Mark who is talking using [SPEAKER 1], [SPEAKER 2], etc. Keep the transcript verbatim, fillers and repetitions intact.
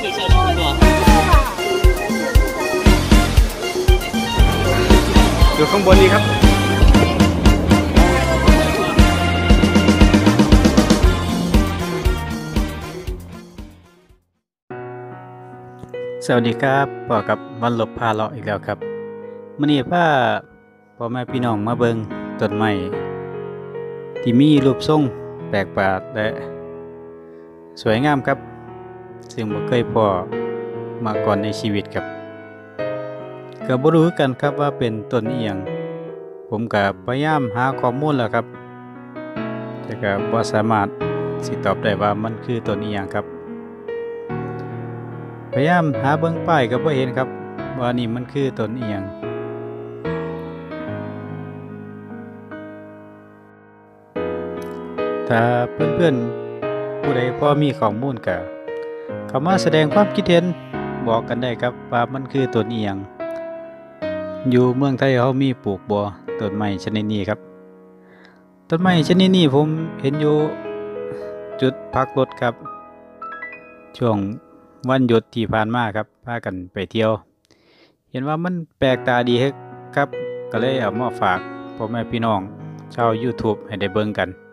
[SPEAKER 1] อยู่ข้างบนนี้ครับสวัสดีครับพบกับวันหลบพาเลาะอีกแล้วครับมื้อนี้พาพ่อแม่พี่น้องมาเบิ่งต้นไม้ที่มีรูปทรงแปลกประหลาดและสวยงามครับซึ่งบ่เคยพอมาก่อนในชีวิตครับก็บ่รู้กันครับว่าเป็นต้นอีหยังผมก็พยายามหาข้อมูลแล้วครับแต่ก็บ่สามารถสิตอบได้ว่ามันคือต้นอีหยังครับพยายามหาเบิ่งป้ายก็บ่เห็นครับว่านี่มันคือต้นอีหยังถ้าเพื่อนๆผู้ใดพอมีข้อมูลก็เข้ามาแสดงความคิดเห็นบอกกันได้ครับว่ามันคือต้นอีหยังอยู่เมืองไทยเขามีปลูกบ่ต้นไม้ชนิดนี้ครับต้นไม้ชนิดนี้ผมเห็นอยู่จุดพักรถครับช่วงวันหยุดที่ผ่านมาครับพากันไปเที่ยวเห็นว่ามันแปลกตาดีครับก็เลยเอามาฝากพ่อแม่พี่น้องชาว YouTube ให้ได้เบิ่งกัน